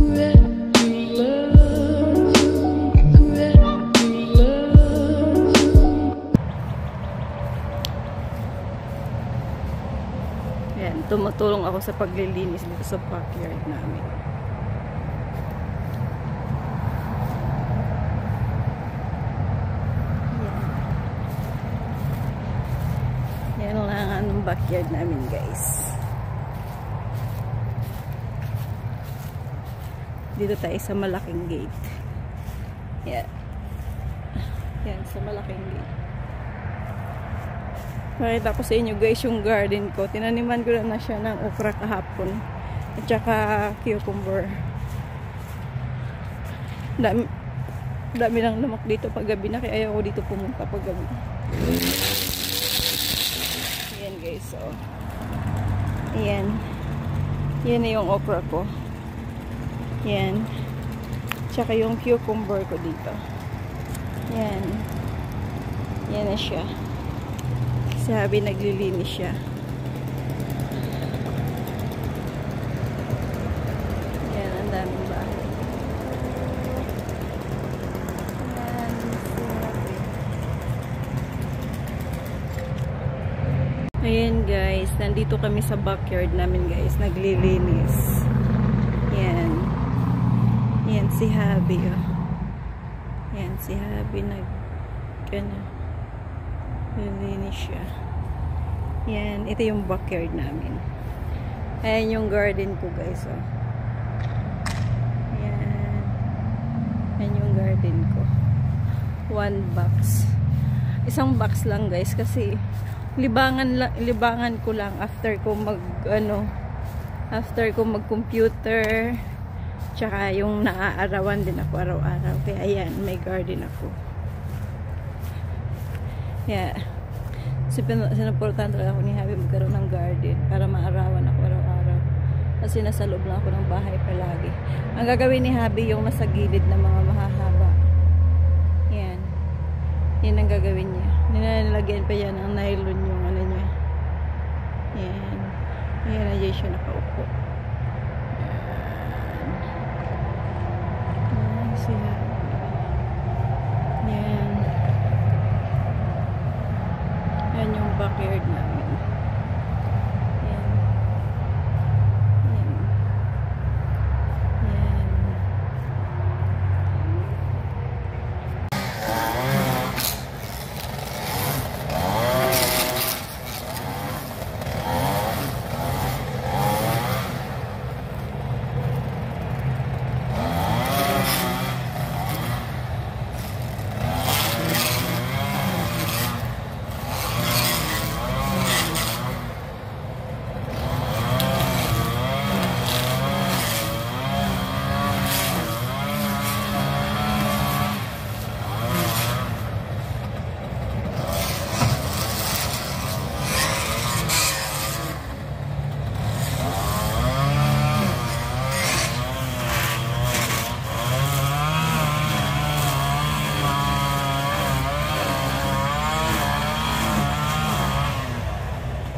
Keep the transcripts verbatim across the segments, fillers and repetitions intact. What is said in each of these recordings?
Ayan, tumutulong ako sa paglilinis dito sa backyard namin. Ayan. Yan lang ang backyard namin, guys. Dito tayo sa malaking gate. Yan. Yan, sa malaking gate. Pakita ko sa inyo, guys, yung garden ko. Tinaniman ko na, na siya ng okra kahapon. At saka cucumber. Dami, dami lang lamak dito paggabi na. Kaya ayaw ko dito pumunta paggabi. Ayan, guys. So, ayan. Yan na yung okra ko. Yan. Tsaka yung cucumber ko dito. Yan. Yan na siya. Sabi naglilinis siya. Yan, ang daming bahay. Yan, sabi. Ayan, guys, nandito kami sa backyard namin, guys, naglilinis. Yan. Yan si Habi, oh. Yan si Habi nag ano, nililinis siya. Yan, ito yung backyard namin. Ayan yung garden ko, guys, oh. Yan. Ayan yung garden ko. One box. Isang box lang, guys, kasi libangan lang, libangan ko lang after ko mag ano, after ko mag-computer. Tsaka yung naaarawan din ako araw-araw. Kaya ayan, may garden ako. Yeah. So, sinuportan talaga ako ni Habi magkaroon ng garden para maarawan ako araw-araw. Kasi nasa loob lang ako ng bahay palagi. Ang gagawin ni Habi yung nasa gilid na mga mahahaba. Yan. Yan ang gagawin niya. Nilalagyan pa yan ng nylon yung ano niya. Yan. Yan na dyan siya nakaupo. Yan. Siya. Yan. Yan yung backyard namin. Yan. Yan. Yan.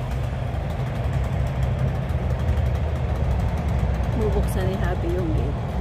Bubuksan ni Habi yung gate.